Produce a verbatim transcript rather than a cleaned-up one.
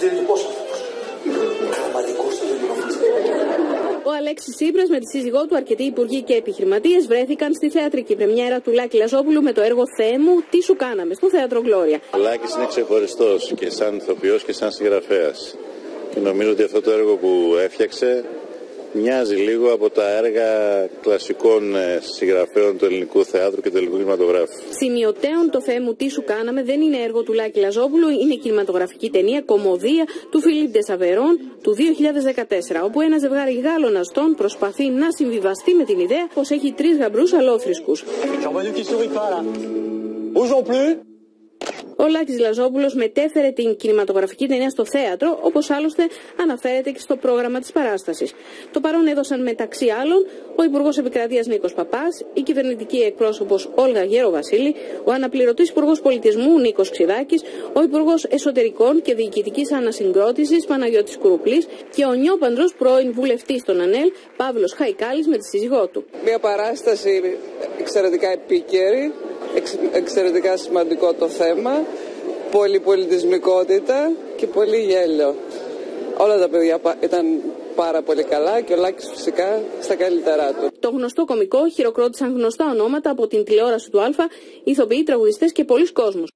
συντηρητικός άνθρωπος. Πραγματικός συντηρητικός. Ο Αλέξης Τσίπρας με τη σύζυγό του, αρκετοί υπουργοί και επιχειρηματίες βρέθηκαν στη θεατρική πρεμιέρα του Λάκη Λαζόπουλου με το έργο «Θεέ μου, τι σου κάναμε» στο Θέατρο Γκλώρια. Ο Λάκης είναι ξεχωριστός και σαν ηθοποιός και σαν συγγραφέας. Και νομίζω ότι αυτό το έργο που έφτιαξε μοιάζει λίγο από τα έργα κλασικών συγγραφέων του ελληνικού θεάτρου και του ελληνικού κινηματογράφου. Σημειωτέων, το «Θεέ μου, τι σου κάναμε» δεν είναι έργο του Λάκη Λαζόπουλου, είναι κινηματογραφική ταινία κομμωδία του Φιλίπ ντε Σαβερών του δύο χιλιάδες δεκατέσσερα, όπου ένα ζευγάρι Γάλλων αστών προσπαθεί να συμβιβαστεί με την ιδέα πως έχει τρεις γαμπρούς αλόθρησκους. Ο Λάκης Λαζόπουλος μετέφερε την κινηματογραφική ταινία στο θέατρο, όπως άλλωστε αναφέρεται και στο πρόγραμμα της παράστασης. Το παρόν έδωσαν μεταξύ άλλων ο Υπουργός Επικρατείας Νίκος Παπάς, η κυβερνητική εκπρόσωπος Όλγα Γεροβασίλη, ο αναπληρωτής Υπουργός Πολιτισμού Νίκος Ξηδάκης, ο Υπουργός Εσωτερικών και Διοικητικής Ανασυγκρότησης Παναγιώτης Κουρουπλής και ο νιόπαντρος πρώην βουλευτής των ΑΝΕΛ Παύλος Χαϊκάλης με τη σύζυγό του. Μια παράσταση εξαιρετικά επίκαιρη. Εξαιρετικά σημαντικό το θέμα, πολυπολιτισμικότητα και πολύ γέλιο. Όλα τα παιδιά ήταν πάρα πολύ καλά και ο Λάκης φυσικά στα καλύτερά του. Το γνωστό κωμικό χειροκρότησαν γνωστά ονόματα από την τηλεόραση του Α, ηθοποιοί, τραγουδιστές και πολλοί κόσμος.